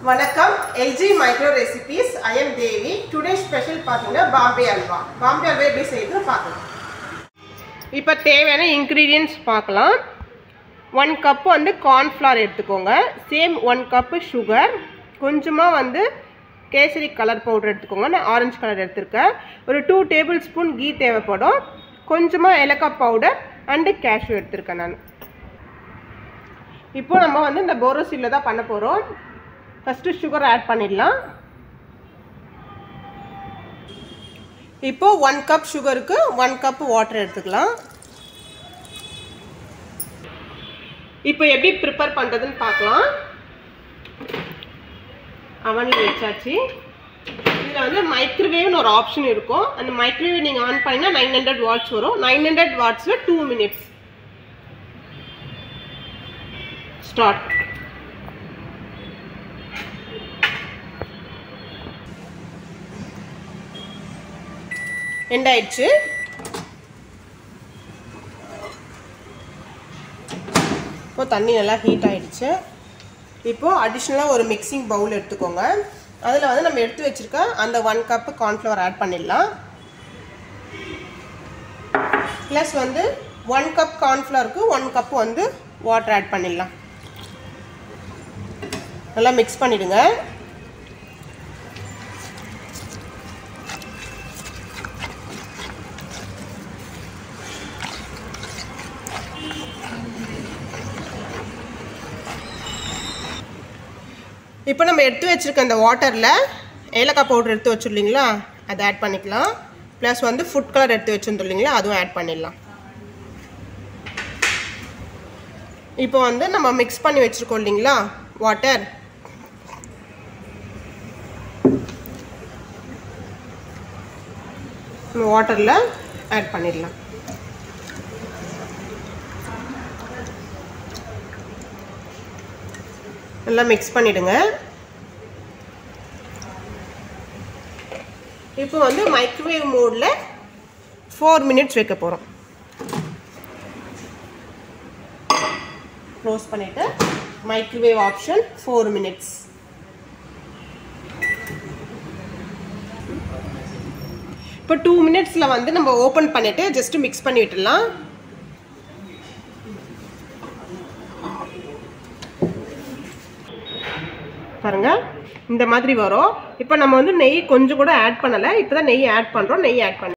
வணக்கம் LG Micro Recipes. I am Devi. Today special பாத்தீங்கன்னா Bombay halwa. Bombay halwa எப்படி செய்யணும்னு பார்க்கலாம். இப்போ தேவையான ingredients பார்க்கலாம். 1 கப் வந்து corn flour எடுத்துக்கோங்க. Same 1 cup sugar. கொஞ்சமா வந்து கேசரி கலர் பவுடர் எடுத்துக்கோங்க. நான் ஆரஞ்சு கலர் எடுத்துர்க்கேன். ஒரு 2 டேபிள்ஸ்பூன் கீ தேவைப்படும். கொஞ்சமா ஏலக்காய் பவுடர் and cashew எடுத்துர்க்கேன் நான். இப்போ நம்ம வந்து இந்த போரோசில்ல தான் பண்ண போறோம். First sugar add பண்ணிடலாம். இப்போ 1 cup sugarக்கு 1 cup water எடுத்துக்கலாம். இப்போ எப்படி prepare பண்றதுன்னு பார்க்கலாம். அவன்ல வெச்சாச்சு. இதுல வந்து மைக்ரோவேவ்னு ஒரு ஆப்ஷன் இருக்கும். அந்த மைக்ரோவேவ் நீங்க ஆன் பண்ணினா 900 வாட்ஸ் வரும். 900 வாட்ஸ்ல 2 minutes. Start. End ஆயிடுச்சு. இப்போ தண்ணி நல்லா ஹீட் ஆயிடுச்சு. இப்போ அடிஷனலா ஒரு மிக்சிங் பவுல் எடுத்துக்கோங்க. அதுல வந்து நம்ம எடுத்து வச்சிருக்க அந்த 1 கப் corn flour ஆட் பண்ணிடலாம். ப்ளஸ் வந்து 1 கப் corn flourக்கு 1 கப் வந்து வாட்டர் ஆட் பண்ணிடலாம். நல்லா மிக்ஸ் பண்ணிடுங்க. இப்போ நம்ம எடுத்து வச்சிருக்க அந்த வாட்டர்ல ஏலக்காய் பவுடர் எடுத்து வச்சிருக்கீங்களா அதை ஆட் பண்ணிக்கலாம். ப்ளஸ் வந்து ஃபுட் கலர் எடுத்து வச்சிருந்தீங்களா அதுவும் ஆட் பண்ணிடலாம். இப்போ வந்து நம்ம மிக்ஸ் பண்ணி வச்சிருக்கோம் இல்லைங்களா வாட்டர், வாட்டர்ல ஆட் பண்ணிடலாம். நல்லா மிக்ஸ் பண்ணிடுங்க. இப்போ வந்து மைக்ரோவேவ் மோட்ல 4 minutes வைக்க போறோம். க்ளோஸ் பண்ணிட்டு மைக்ரோவேவ் ஆப்ஷன் 4 minutes. இப்போ 2 minutesல வந்து நம்ம ஓபன் பண்ணிட்டு ஜஸ்ட் மிக்ஸ் பண்ணி விட்டுடலாம். பாருங்க இந்த மாதிரி வரும். இப்போ நம்ம வந்து நெய் கொஞ்சம் கூட ஆட் பண்ணல. இப்போதான் நெய் ஆட் பண்றோம். நெய் ஆட் பண்ணி